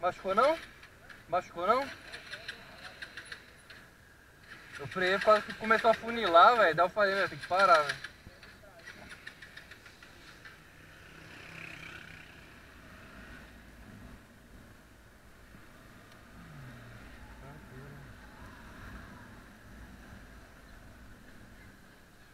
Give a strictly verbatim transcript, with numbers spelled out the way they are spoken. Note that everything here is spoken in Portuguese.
Machucou não? Machucou não? Eu freiei por causa que começou a funilar, velho. Daí eu falei, velho, tem que parar, velho.